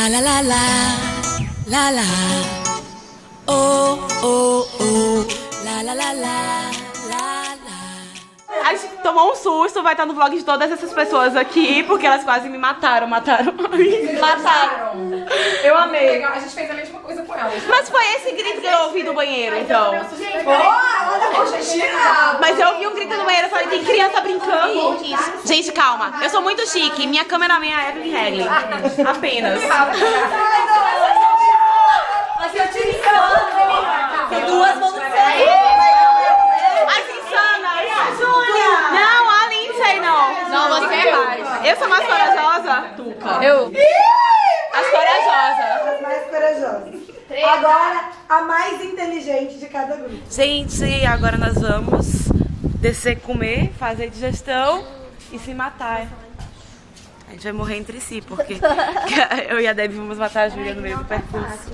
La la la la, la la. Oh, oh, oh. La la la la, la la. A gente tomou um susto, vai estar no vlog de todas essas pessoas aqui, porque elas quase me mataram. Mataram. Eu amei. A gente fez a mesma coisa com elas. Mas foi esse grito que eu ouvi no banheiro, então. Mas eu ouvi um grito no banheiro, eu falei, tem criança brincando. Gente, calma, eu sou muito chique. Minha câmera é a Evelyn Hagley. Apenas. Mas eu te insano, tem duas mãos no As insanas. Júlia. Não, a Lindsay não. Não, você é mais. Eu sou mais corajosa? Tuca. Eu. As corajosas. As mais corajosas. Agora, a mais inteligente de cada grupo. Gente, agora nós vamos descer, comer, fazer digestão e se matar. A gente vai morrer entre si, porque eu e a Debbie vamos matar a Júlia no meio do percurso.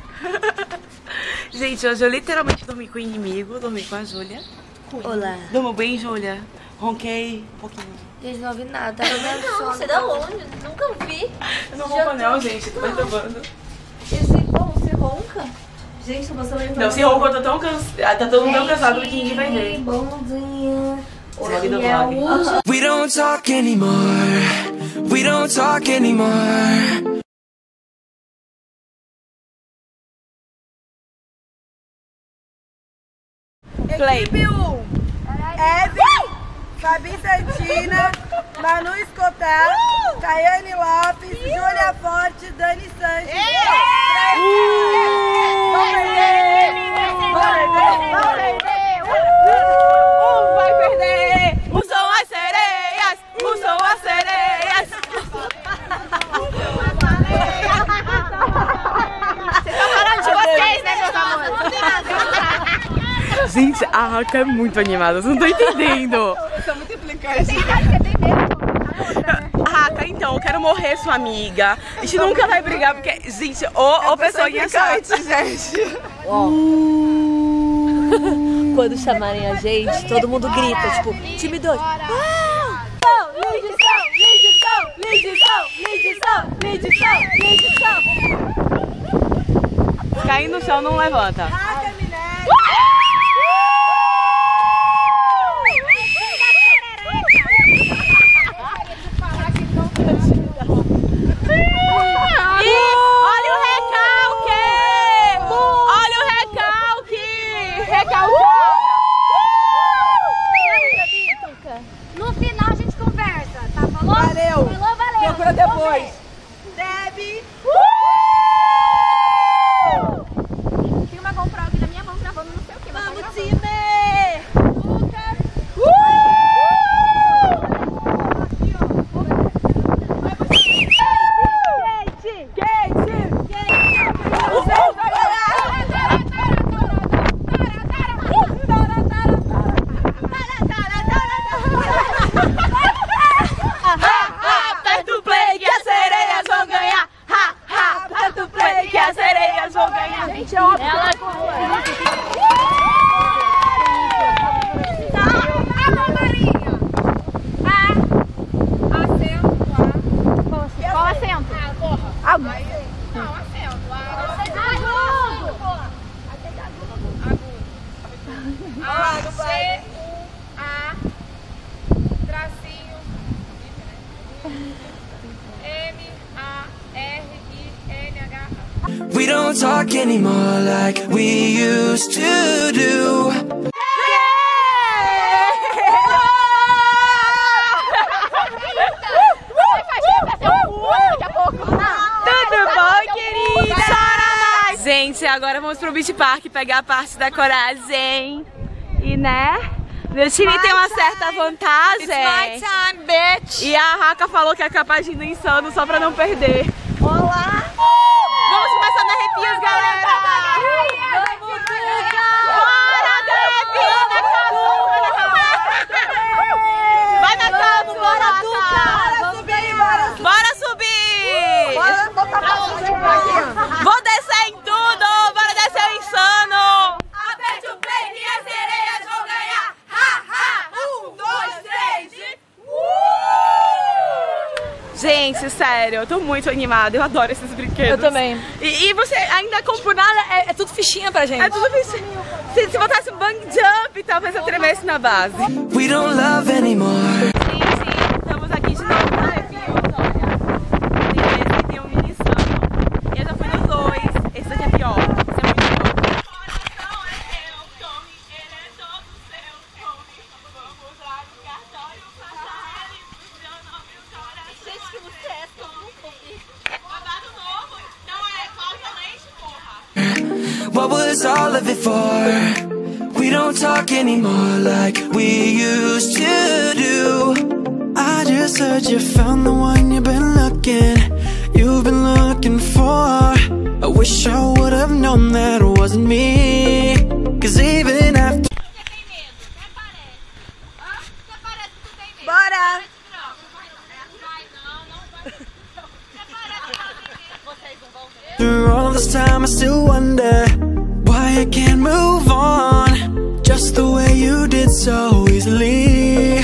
Gente, hoje eu literalmente dormi com o inimigo, dormi com a Júlia. Olá. Dormiu bem, Júlia? Ronquei um pouquinho. Gente, não ouvi nada. Não, você da onde? Nunca vi. Eu não ronco não, gente, tô perturbando. Você ronca? Gente, você lembra? Não, se ronco eu tô tão cansado, tá todo mundo tão cansado que ninguém vai ver. Bom dia. Vlog do vlog. We don't talk anymore. We don't talk anymore. Play. Equipe 1. Eve, Fabi Santina, Manu Escotar, Caiane Lopes, Júlia Forte, Dani Sanches. Vai perder! O som as sereias! O som as sereias! Vocês estão falando de vocês, né, meus amores? Gente, a Raca é muito animada, vocês não estão entendendo. São muito implicantes. Raca, então, eu quero morrer sua amiga. A gente nunca vai brigar, porque, gente, ô pessoinha chata. gente. Quando chamarem a gente, todo mundo grita, tipo, time 2. Cair no chão não levanta. No final a gente conversa, tá? Falou? Valeu. Falou, valeu. Procura depois. Debbie. Tem uma GoPro aqui na minha mão gravando não sei o que. Vamos, time. Aperta o play que as sereias vão ganhar. Aperta o play que as sereias vão ganhar. Gente, é óbvio. Ela Qual acento? Agudo. Não, acento. Agudo. C-U-A tracinho M-A-R-I-N-H. We don't talk anymore like we used to do. Tudo bom, querida? Chora mais! Gente, agora vamos pro Beach Park pegar a parte da coragem. E né? Meu time tem uma certa vantagem. Time, bitch. E a Raca falou que é capaz de ir no insano só pra não perder. Olá. Vamos começar na arrepios, galera! Bora, Debbie! Vai na cama, bora, Tuca! Bora subir! Bora botar pra cima. Vou descer em tudo! Bora descer o insano! Aperte o play que as sereias vão ganhar. Ha, ha. 1, 2, 3 e... Gente, sério, eu tô muito animada, eu adoro esses brinquedos. Eu também. E você ainda comprou nada, É tudo fichinha pra gente. é tudo fichinho. Se botasse um bang jump, talvez eu tremesse na base. We don't love anymore. Gente, estamos aqui de novo no review, olha. Tem esse aqui, um mini samba. Eu já fui nos dois, esse daqui é pior. Esse é muito pior. What was all of it for? We don't talk anymore like we used to do. I just heard you found the one you've been looking for. I wish I would have known that it wasn't me. Cause even after Bora! all this time I still wonder why I can't move on just the way you did so easily.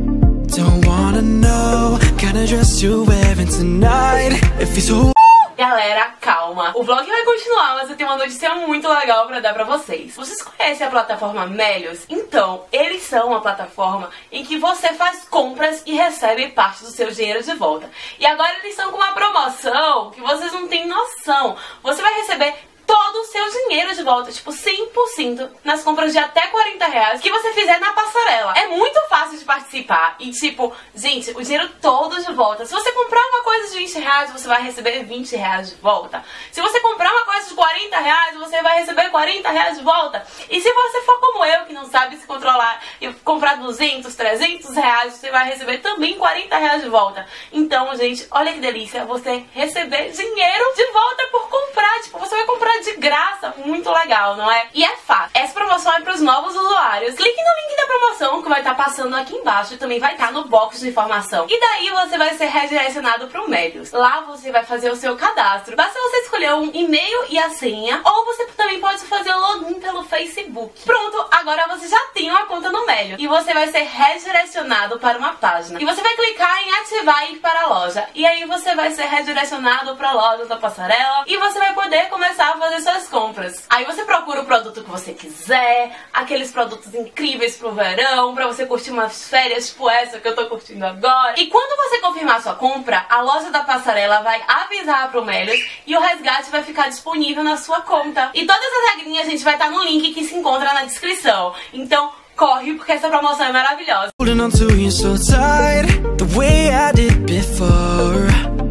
Don't wanna know kind of dress you're wearing tonight. If it's so Galera, calma. O vlog vai continuar, mas eu tenho uma notícia muito legal pra dar pra vocês. Vocês conhecem a plataforma Melios? Então, eles são uma plataforma em que você faz compras e recebe parte do seu dinheiro de volta. E agora eles estão com uma promoção que vocês não têm noção. Você vai receber todo o seu dinheiro de volta, tipo 100% nas compras de até R$40 que você fizer na passarela. É muito fácil de participar e tipo, gente, o dinheiro todo de volta. Se você comprar uma coisa de R$20, você vai receber R$20 de volta. Se você comprar uma coisa de R$40, você vai receber R$40 de volta. E se você for como eu, que não sabe se controlar e comprar 200, R$300, você vai receber também R$40 de volta. Então, gente, olha que delícia você receber dinheiro de volta por comprar. Tipo, você vai comprar de graça, muito legal, não é? E é fácil. Essa promoção é para os novos usuários. Clique no link da promoção que vai estar passando aqui embaixo e também vai estar no box de informação. E daí você vai ser redirecionado para o Melios. Lá você vai fazer o seu cadastro. Basta você escolher um e-mail e a senha, ou você também pode fazer o login pelo Facebook. Pronto, agora você já tem uma conta no Melios e você vai ser redirecionado para uma página. E você vai clicar em ativar e ir para a loja. E aí você vai ser redirecionado para a loja da passarela e você vai poder começar a fazer suas compras. Aí você procura o produto que você quiser, aqueles produtos incríveis pro verão, pra você curtir umas férias tipo essa que eu tô curtindo agora. E quando você confirmar sua compra, a loja da passarela vai avisar pro Melios e o resgate vai ficar disponível na sua conta. E todas as regrinhas a gente vai estar no link que se encontra na descrição. Então corre, porque essa promoção é maravilhosa. holding on to you so tight, the way I did before.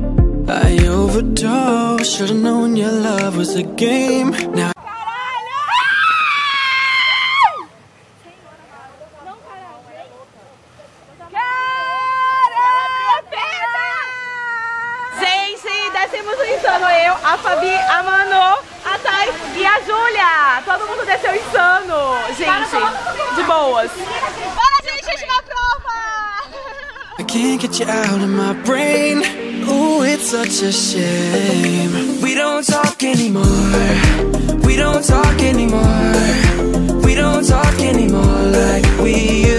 I overdosed, should've known your love was a game. Now Gente, descemos o insano. Eu, a Fabi, a Manu, a Thay e a Júlia. Todo mundo desceu insano. Gente, de boas. Bora, gente na prova! I can't get you out of my brain. Ooh, it's such a shame. We don't talk anymore. We don't talk anymore. We don't talk anymore like we used to.